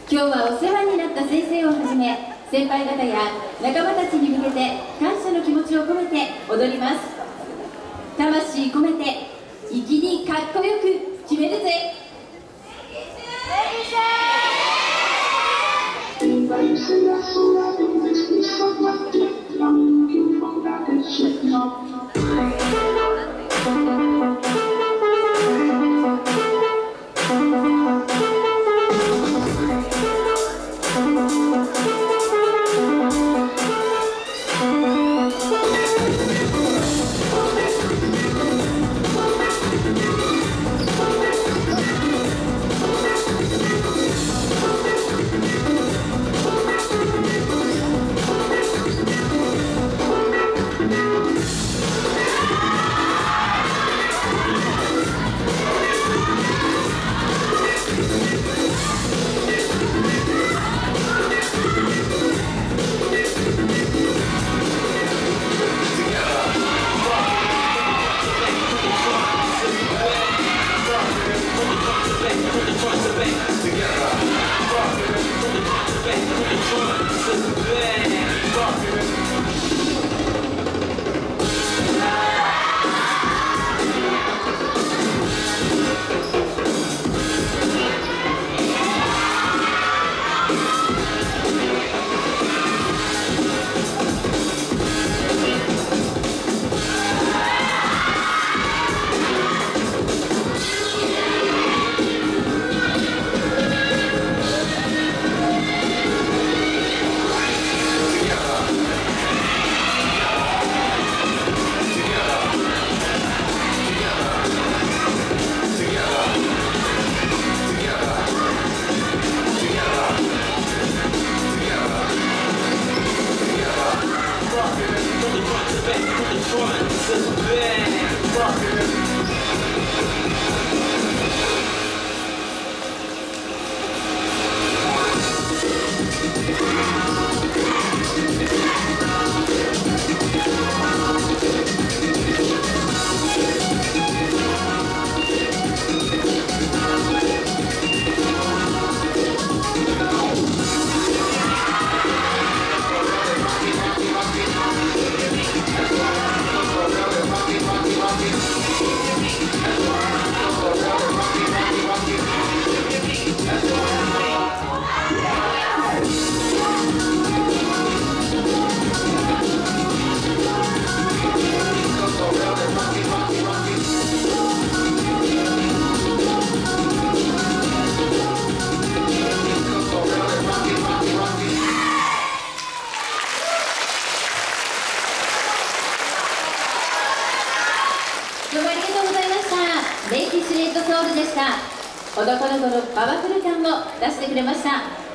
今日はお世話になった先生をはじめ、先輩方や仲間たちに向けて感謝の気持ちを込めて踊ります。魂込めて粋にかっこよく決めるぜ。どうもありがとうございました。レイキシレットソウルでした。男の子のパワフル感も出してくれました。